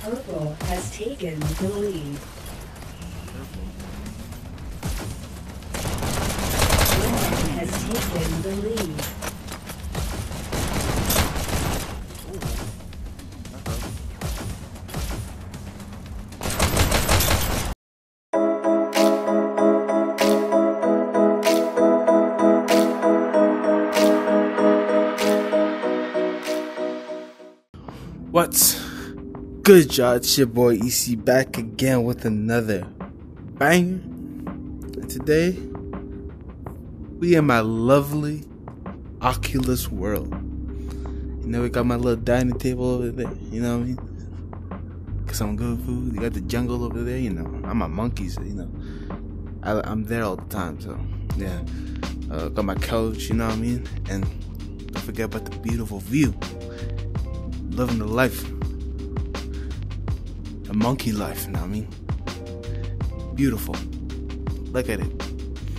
Purple has taken the lead. Red has taken the lead. What's good, y'all? It's your boy EC back again with another banger. And today, we in my lovely Oculus world. You know, we got my little dining table over there, you know what I mean? Got some good food. You got the jungle over there, you know. I'm a monkey, so, you know. I'm there all the time, so, yeah. Got my couch, you know what I mean? And don't forget about the beautiful view. Living the life, a monkey life, you know what I mean? Beautiful. Look at it.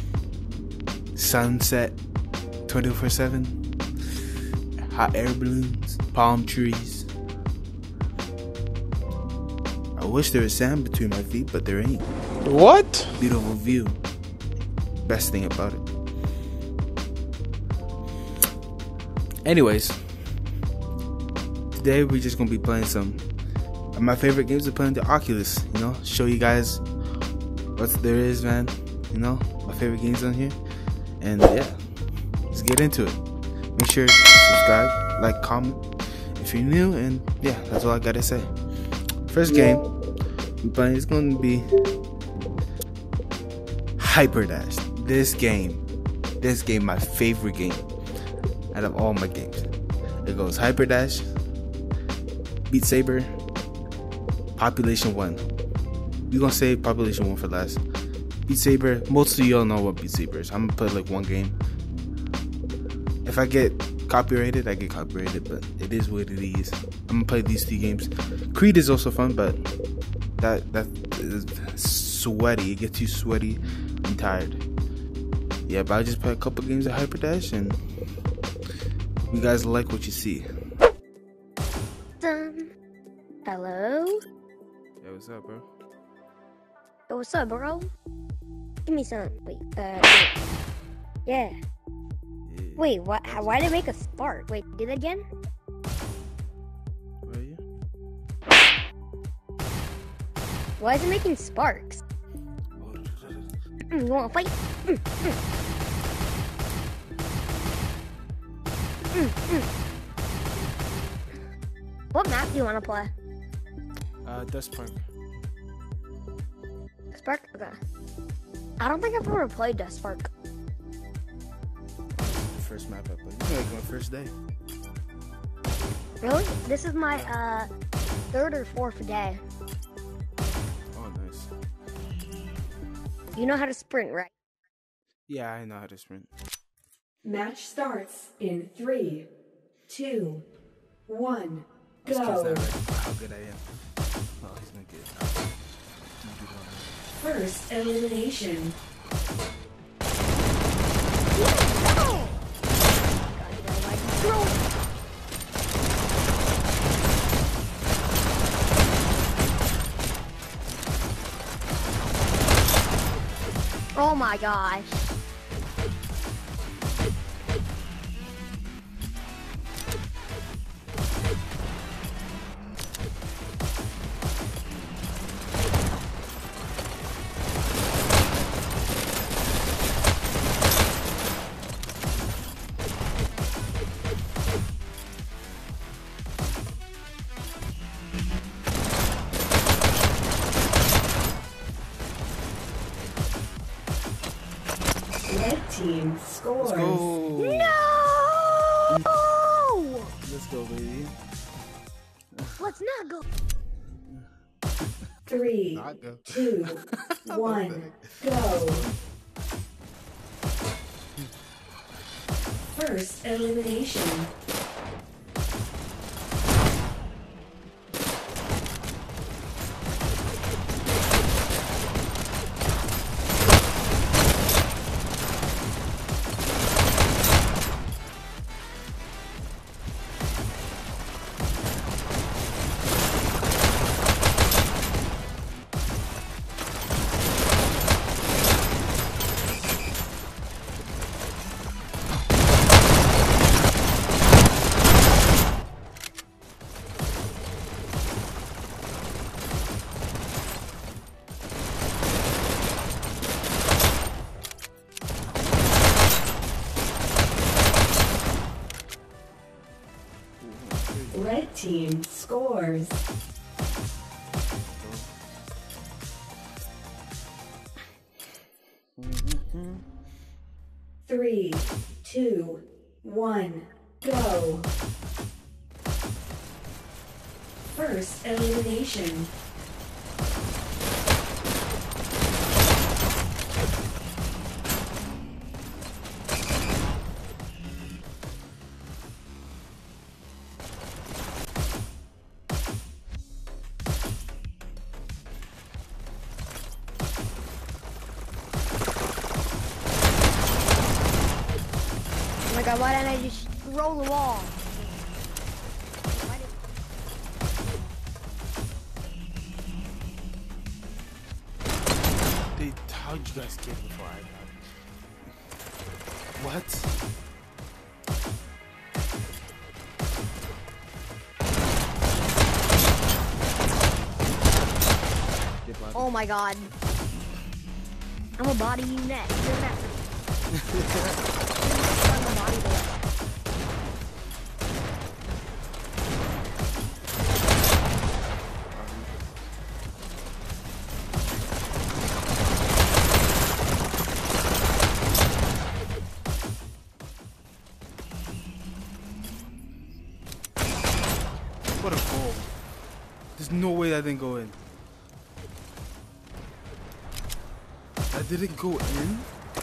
Sunset 24/7. Hot air balloons, palm trees. I wish there was sand between my feet, but there ain't. What? Beautiful view. Best thing about it. Anyways, today we're just gonna be playing some of my favorite games to play on the Oculus. You know, show you guys what there is, man. You know, my favorite games on here, and yeah, let's get into it. Make sure to subscribe, like, comment if you're new, and yeah, that's all I gotta say. First game we playing is gonna be Hyperdash. This game, my favorite game out of all my games. It goes Hyperdash, Beat Saber, Population 1. We're gonna say Population 1 for last. Beat Saber, most of y'all know what Beat Saber is. I'm gonna play like one game. If I get copyrighted, I get copyrighted, but it is what it is. I'm gonna play these 3 games. Creed is also fun, but that is sweaty. It gets you sweaty and tired. Yeah, but I just play a couple games of Hyperdash, and you guys like what you see. Hello? Yeah, what's up, bro? Yo, what's up, bro? Give me some. Wait, yeah. Wait, what? Why did it make a spark? Wait, do that again? Where are you? Why is it making sparks? You wanna fight? What map do you wanna play? Dust Park. Dust Park? Okay. I don't think I've ever played Dust Park. The first map I played. It's like my first day. Really? This is my 3rd or 4th day. Oh, nice. You know how to sprint, right? Yeah, I know how to sprint. Match starts in 3, 2, 1, go. How good I am. Oh, he's not good. First elimination. Oh my gosh. Red team scores. Let's go. No! Let's go, baby. Let's not go. 3, Not go. 2, 1, go. First elimination. Red team scores. Three, two, one, go. First elimination. Oh my god, why didn't I just roll the wall? Why did- How'd you guys get before I got? What? Oh my god. I'm a body you next. You're gonna have to. I'm a body boy. What a goal. There's no way that didn't go in. That didn't go in?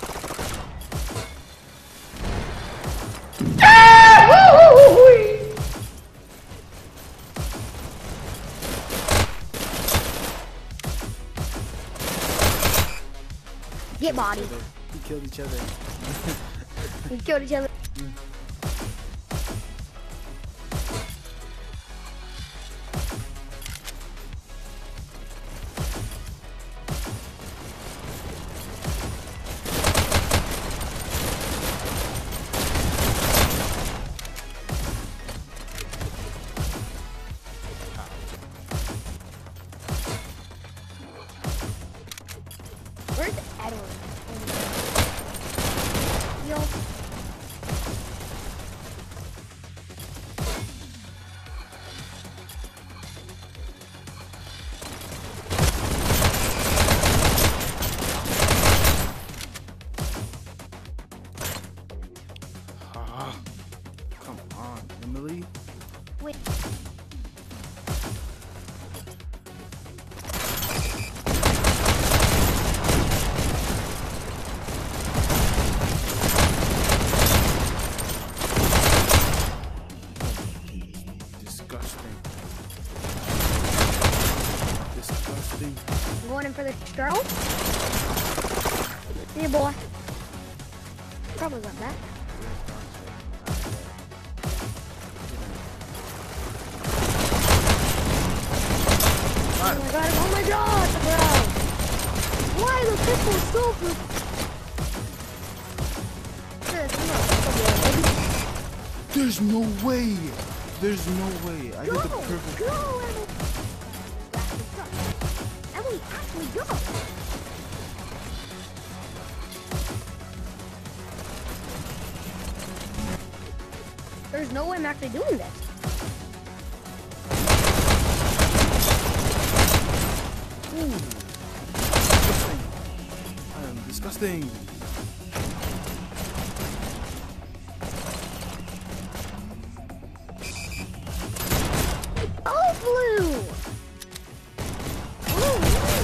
Get body. We killed each other. We killed each other. Where's Edward? Yo. Ah, come on, Emily. Wait. Disgusting. Disgusting. I'm going in for the girl. Yeah, boy. Probably got that. Oh my god, bro! Why the pistol is so good? There's no way. There's no way. I Go! did the perfect. Go, Emily! Emily, actually go! There's no way I'm actually doing this. Ooh. I am disgusting. Oh, blue! Blue,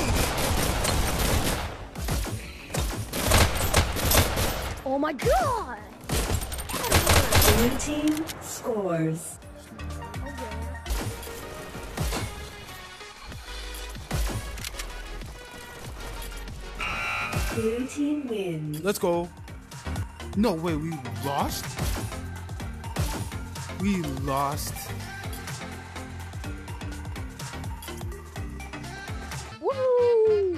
blue. Oh my god! Blue team scores. Blue team wins. Let's go. No way, we lost? We lost. Woo!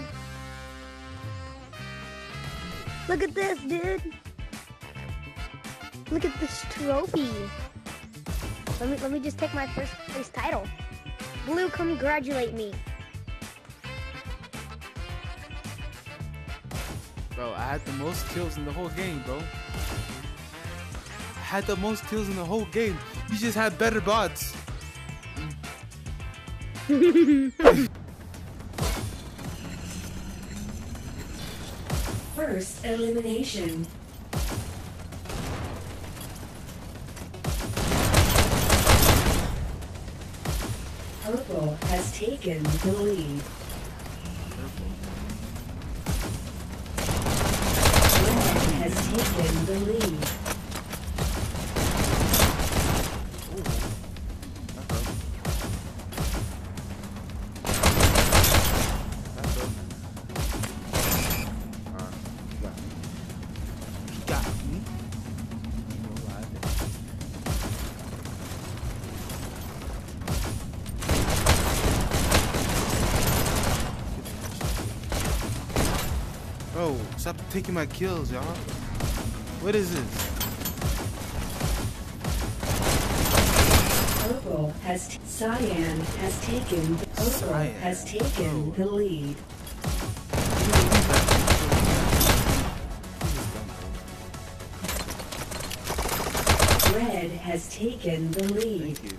Look at this, dude. Look at this trophy. Let me just take my first place title. Blue, congratulate me. Bro, I had the most kills in the whole game, bro. I had the most kills in the whole game. You just had better bots. First elimination. Purple has taken the lead. Red has taken the lead. Bro, stop taking my kills, y'all. What is this? Purple has Cyan has taken Purple Cyan. has taken Oh. the lead. Red has taken the lead. Thank you.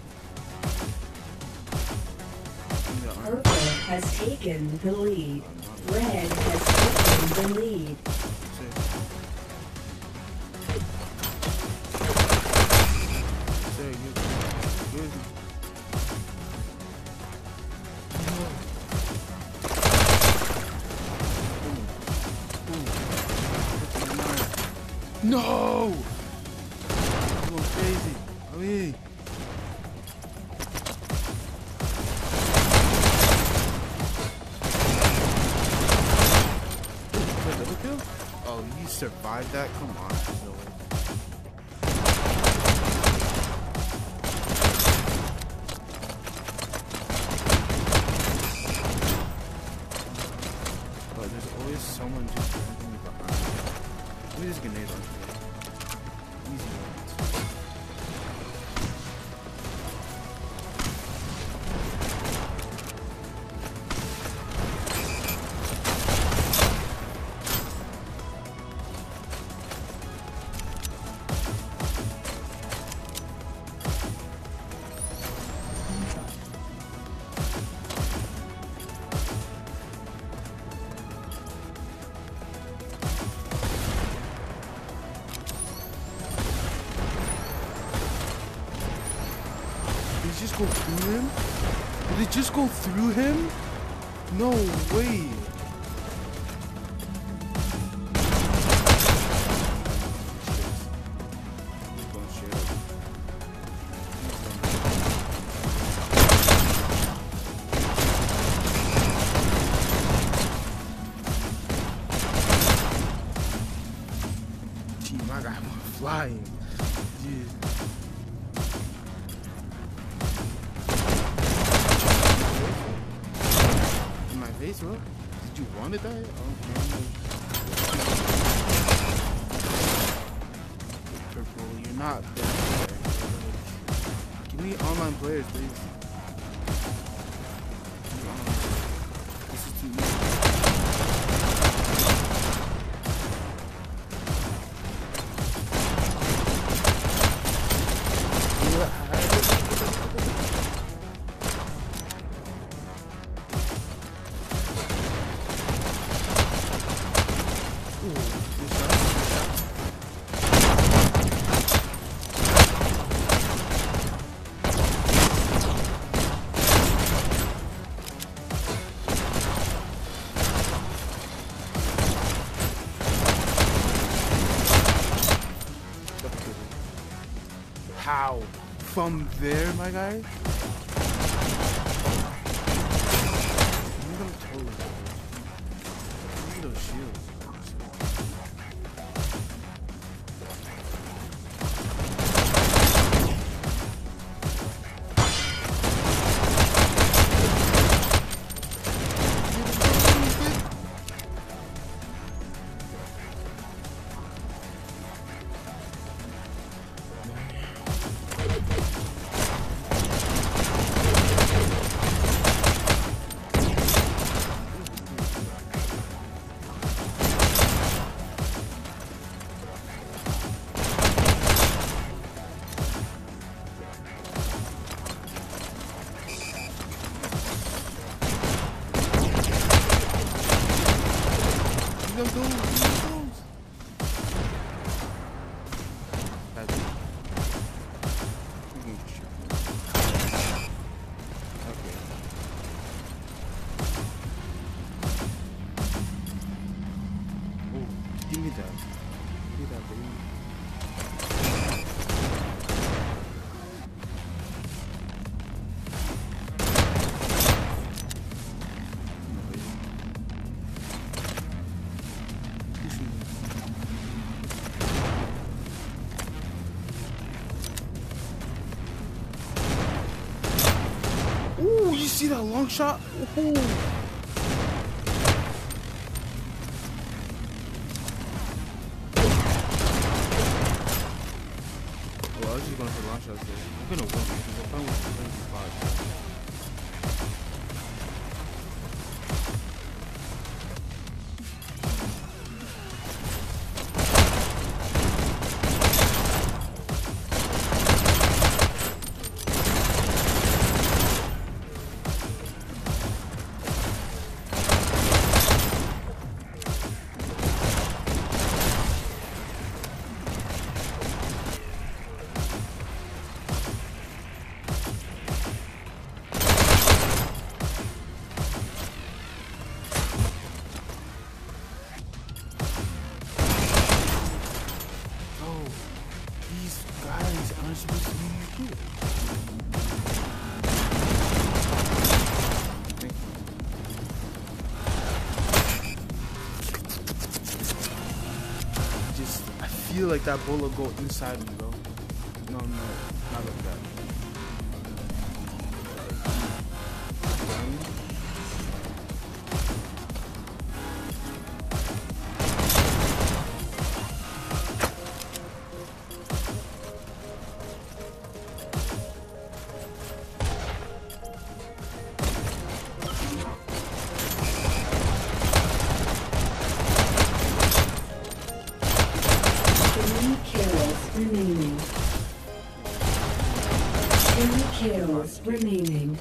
Purple has taken the lead. Red has taken the lead. Sir, you. No! I'm going crazy. I mean. Double kill? Oh, you survived that? Come on. No way. But there's always someone just randomly behind me. Let me just grenade on you. Easy ones. Did it just go through him? Did it just go through him? No way. Team, I got one flying. Yeah. In my face, bro? Did you want to die? Oh, Purple, you're not there. Give me online players, please. Give me online. This is too easy. How? From there, my guy? Look at them toes. Look at those shields. those. That's it. Okay. Oh, give me that. Give me that, baby. Ooh, you see that long shot? Ooh. Well, I was just going for long shots there. I'm gonna win because if I win, I'm gonna be five. These guys aren't supposed to be good. I feel like that bullet go inside me, bro. No, not like that. Remaining. 2 kills remaining.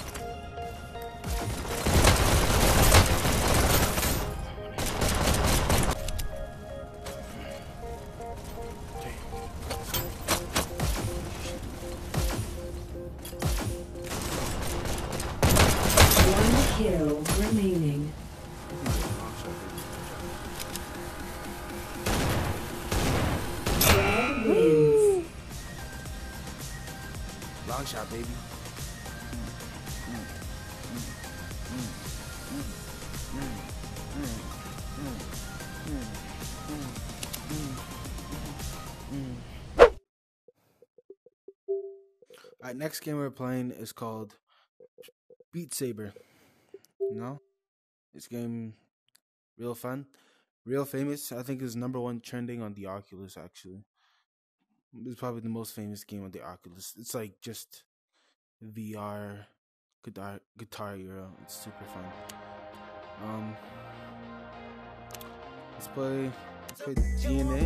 One kill remaining. Red wins. Long shot, baby. Alright, next game we're playing is called Beat Saber. This game real fun, real famous. I think is #1 trending on the Oculus. Actually, it's probably the most famous game on the Oculus. It's like just VR Guitar Hero. It's super fun. Let's play DNA.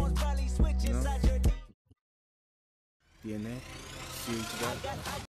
DNA. See what you got.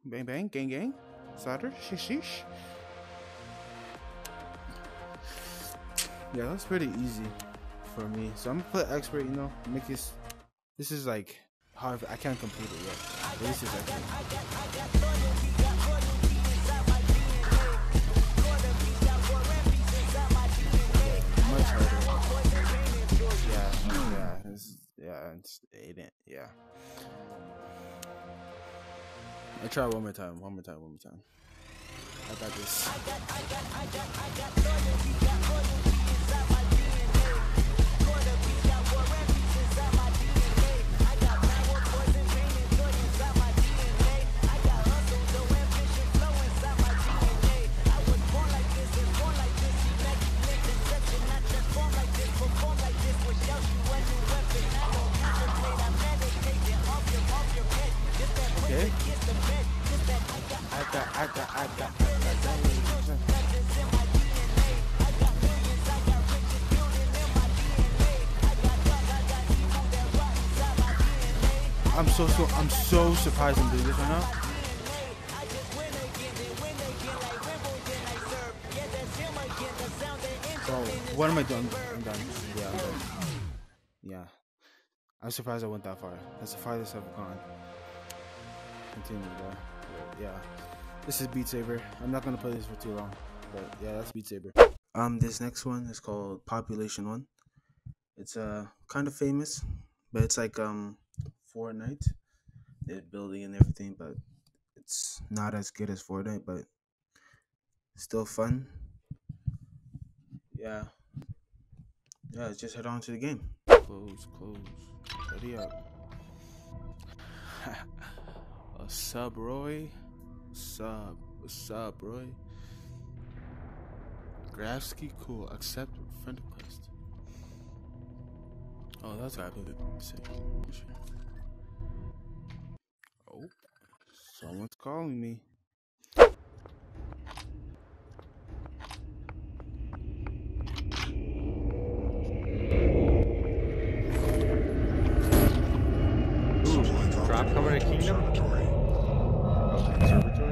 Bang bang, gang gang. Solder, sheesh. Yeah, that's pretty easy for me. So I'm gonna put expert, you know, make this. This is like hard. I can't complete it yet. But this is expert. Much harder. Yeah. I try one more time. I got this. Okay. I got. I'm so surprised I'm doing this right now. Bro, what am I doing? I'm done. Yeah, I'm done. Yeah. I'm surprised I went that far. That's the farthest I've gone. Continue, bro. But yeah. This is Beat Saber. I'm not gonna play this for too long. But yeah, that's Beat Saber. This next one is called Population 1. It's kind of famous, but it's like Fortnite. They're building and everything, but it's not as good as Fortnite, but still fun. Yeah, let's just head on to the game. Close. Ready up. What's up, Roy? What's up, Roy? Grafsky, cool. Accept friend request. Oh, that's what I put it. Oh, someone's calling me. Drop coming to Kingdom? Okay, Observatory.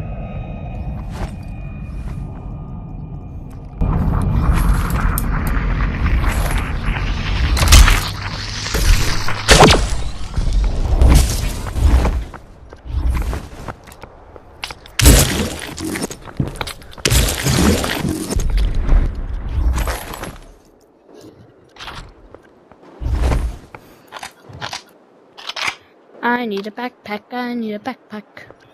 I need a backpack.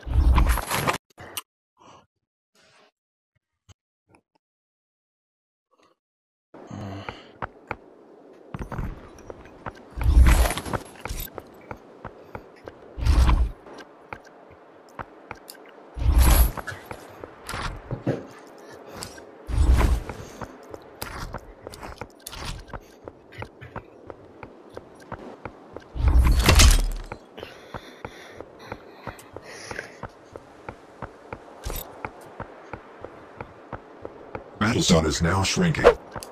Battle zone is now shrinking.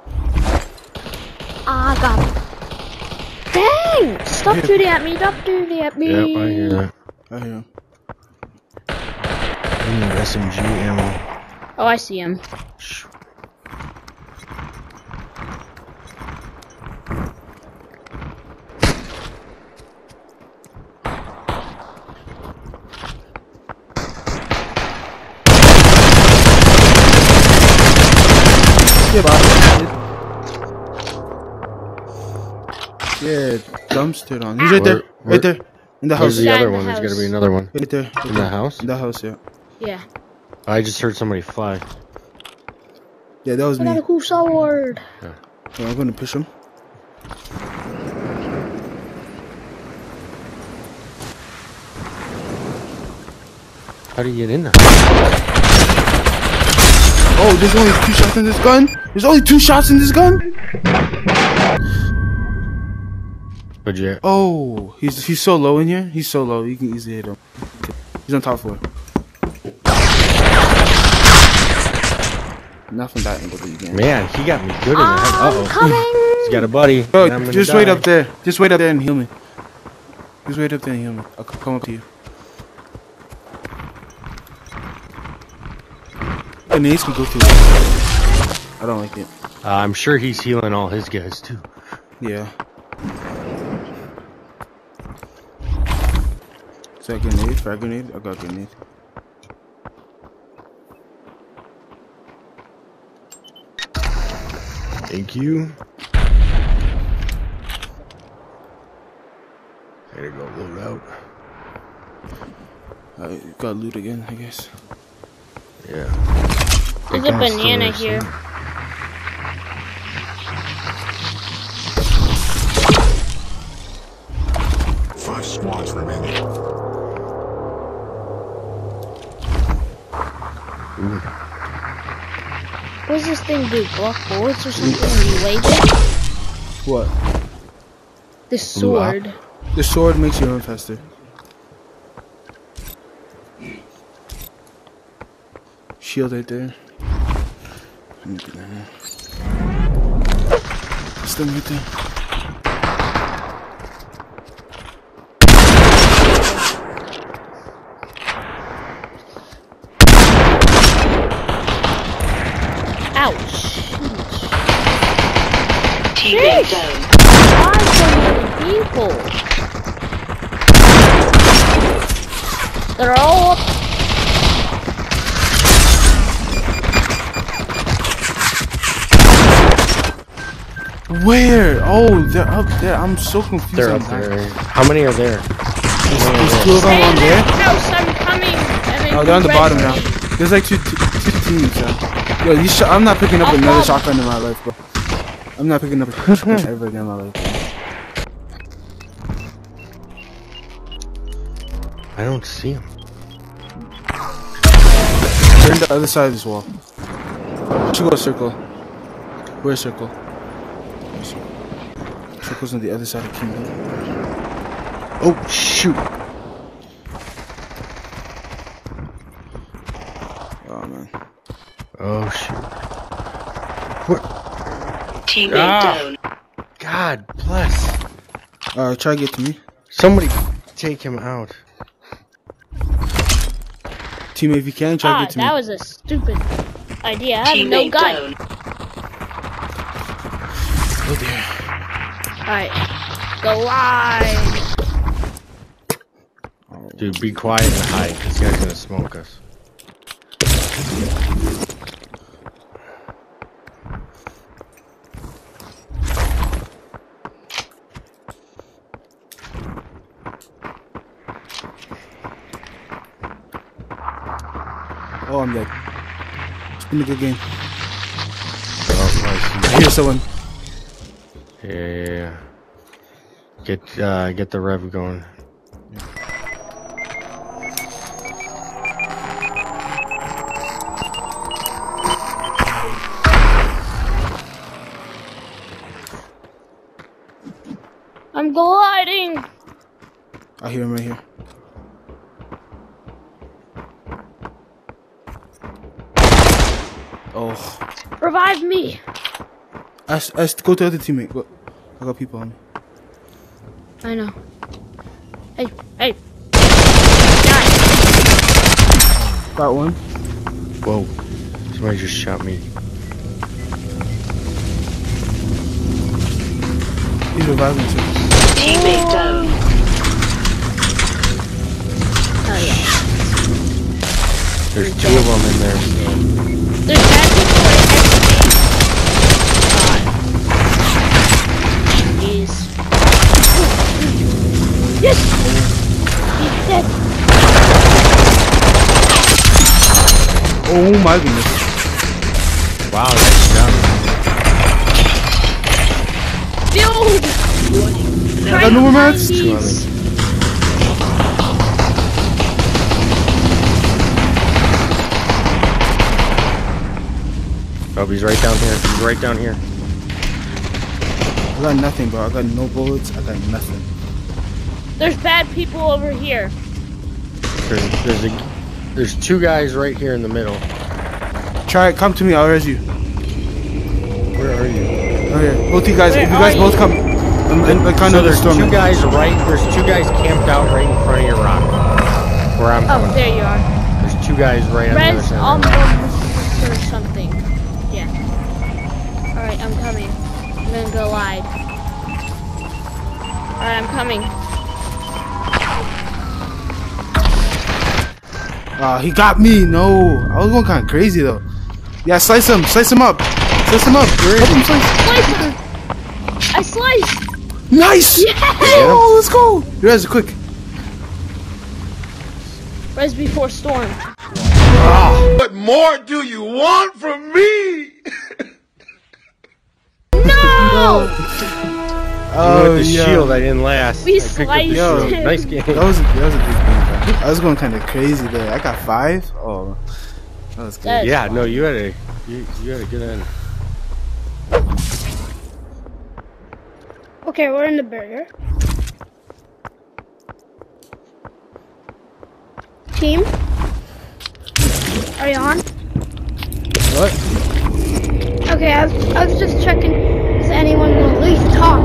Ah, got it. Dang! Stop shooting at me! Yep, I hear that. I hear him. I need SMG ammo. Oh, I see him. Yeah, dumpster on. He's right there. Right there. In the house. Where's the Yeah, other in the one? There's house. gotta be another one. Right there. In the house? In the house, yeah. Yeah. I just heard somebody fly. Yeah, that was I me. got a cool sword. Yeah, I'm gonna push him. How do you get in there? Oh, there's only 2 shots in this gun? There's only 2 shots in this gun? But yeah. Oh, he's so low in here. He's so low. You can easily hit him. He's on top floor. Not from that angle, but you can. Man, he got me good in the head. I'm coming. He's got a buddy. Bro, and I'm gonna just die. wait up there. Just wait up there and heal me. Just wait up there and heal me. I'll come up to you. grenades can go through it. I don't like it. I'm sure he's healing all his guys too. Yeah. Is that a grenade? Frag grenade? I got a grenade. Thank you. Gotta go load out. I got loot again, I guess. Yeah. There's a banana here. Five squads remaining. What does this thing do? Block bullets or something? Or you wave it? What? The sword. The sword makes you run faster. Shield right there. Still right there. Ouch. Teammate down. Why so many people? They're all up. Where? Oh, they're up there. I'm so confused. They're up there. How many are there? There's two of them on there. House, I'm coming. And then Oh, they're on the you bottom rescue now. me. There's like two teams. Yo, I'm not picking up another shotgun in my life, bro. I'm not picking up a shotgun ever again in my life. I don't see him. They're on the other side of this wall. Should go circle. Where's circle? Circle's on the other side of Kingdom. Oh shoot! Oh man. Oh shoot! What? Teammate down. God bless. Try to get to me. Somebody take him out. Teammate, if you can, try to Ah, get to me. that was a stupid idea. I have no Teammate gun. down. Oh dear. Alright. Go wide. Dude, be quiet and hide. This guy's gonna smoke us. Oh, I'm dead. It's been a good game. Oh, I hear someone. yeah. Get the rev going. I'm gliding. I hear him right here. Oh. Revive me. Go to the other teammate. Go. I got people on me. I know. Hey, hey. Got one. Whoa! Somebody just shot me. He's reviving too. Teammate down. Oh yeah. There's two of them in there. There's bad people right next to me. Jeez. Yes! He's dead. Oh my goodness. Wow, nice job. Dude! I got no more mats. Two on me. Oh, he's right down here. He's right down here. I got nothing, bro. I got no bullets. I got nothing. There's bad people over here. There's two guys right here in the middle. Try it. Come to me. I'll res you. Where are you? Okay. Both you guys. Where if you guys are both you? come. I'm kind So of there's storming. two guys camped out right in front of your rock. Where I'm Oh, coming. there you are. There's two guys right on the other Res side. on the I'm coming. I'm gonna go live. Alright, I'm coming. He got me. No, I was going kind of crazy though. Yeah, slice him up. Slice him up. Help him slice. I sliced! Nice. Yes! Oh, let's go. Res, quick. Res before storm. What more do you want from me? No! Oh, With the shield, I didn't last. We I picked up the sliced shield. him. Nice game. That was a good game, bro. I was going kind of crazy there. I got 5. Oh, that was good. That- Yeah, no, you had a good end. Okay, we're in the burger. Team? Are you on? What? Okay, I was just checking if anyone will at least talk.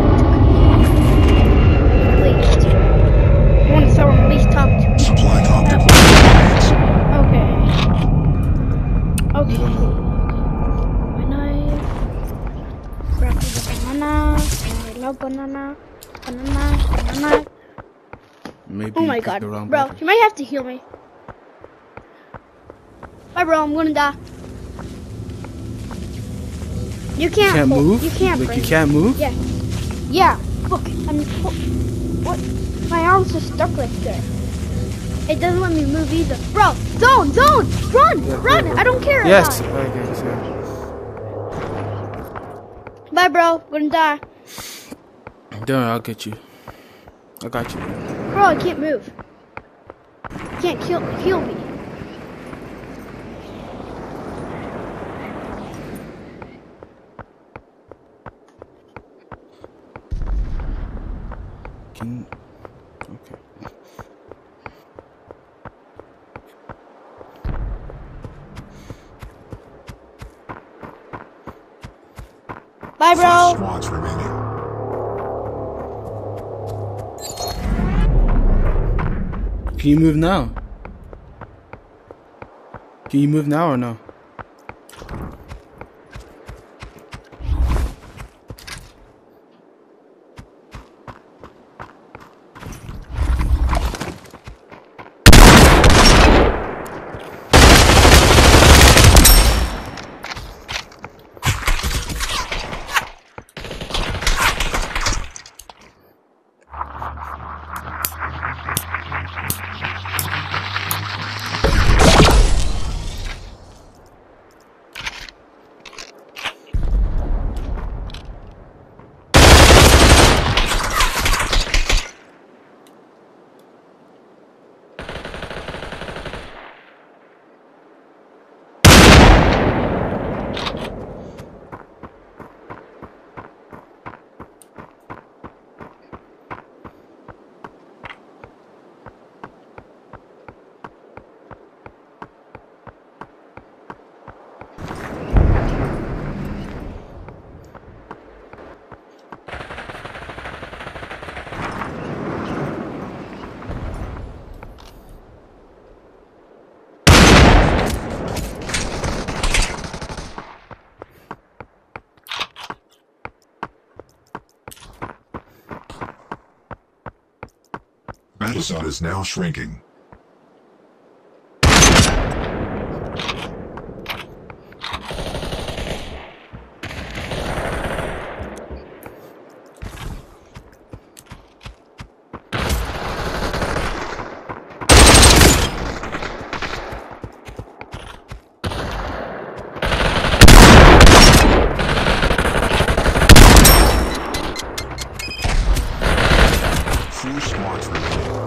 At least. I want someone at least talk to me. Supplying optical coordinates. Okay. My knife. Grab the banana. I love banana. Banana. Maybe Oh my you picked god. the wrong Bro, burger. you might have to heal me. Bye, bro. I'm gonna die. You can't, Can't move? You can't Like bring you can't move? Yeah. Yeah. Look, what? My arm's just stuck right there. It doesn't let me move either. Bro, zone! Run! I don't care. Yes. Die. Okay, so. Bye, bro. Gonna die. Don't worry, I'll get you. I got you. Bro, I can't move. You can't heal me. Okay. Bye, 5 bro. squads remaining. Can you move now? Can you move now or no? Battle zone is now shrinking. Four squads remaining.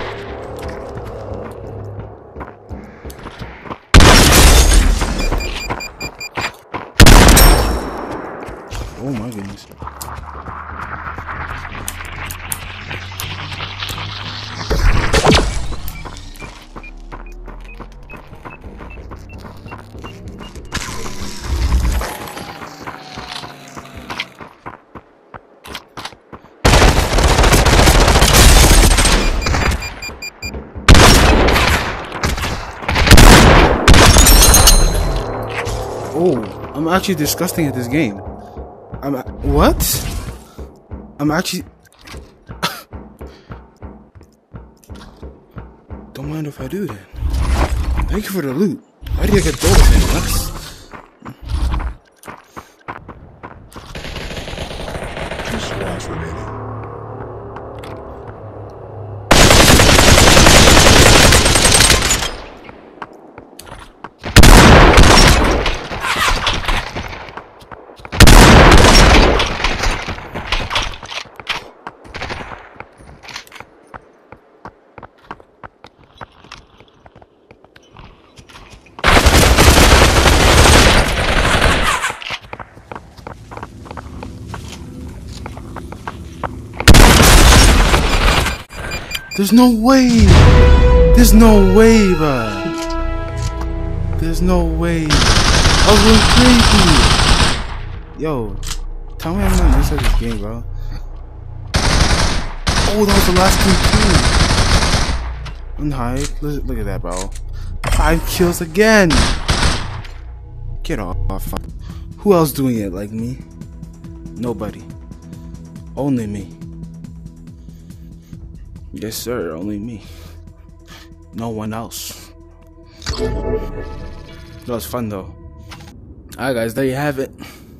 Oh my goodness. Oh, I'm actually disgusting at this game. What? I'm actually. Don't mind if I do that. Thank you for the loot. How do you get those things? Two squads remaining. There's no way! There's no way, bruh! There's no way! I was going crazy! Yo, tell me I'm not missing this game, bro. Oh, that was the last kill too! Unhype. Look at that, bro. 5 kills again! Get off. Who else doing it like me? Nobody. Only me. Yes, sir. Only me. No one else. That was fun, though. Alright, guys. There you have it.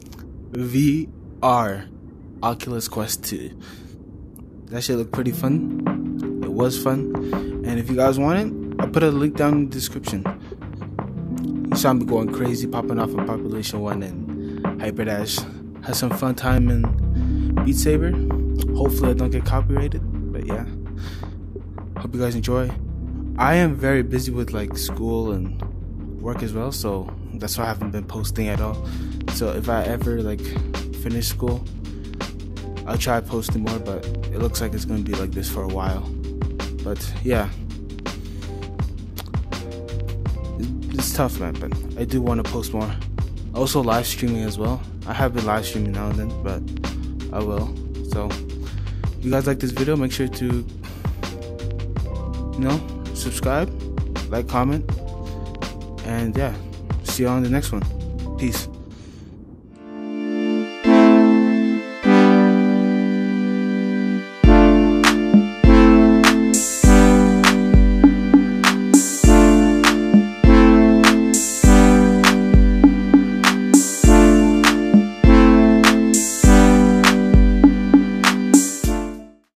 VR. Oculus Quest 2. That shit looked pretty fun. It was fun. And if you guys want it, I'll put a link down in the description. You saw me going crazy, popping off in Population 1 and Hyperdash. Had some fun time in Beat Saber. Hopefully I don't get copyrighted. But yeah. Hope you guys enjoy. I am very busy with like school and work as well, so that's why I haven't been posting at all. So if I ever like finish school, I'll try posting more, but it looks like it's gonna be like this for a while. But yeah, it's tough, man, but I do want to post more. Also live streaming as well. I have been live streaming now and then, but I will. So if you guys like this video, make sure to subscribe, like, comment, and yeah, see you on the next one. Peace.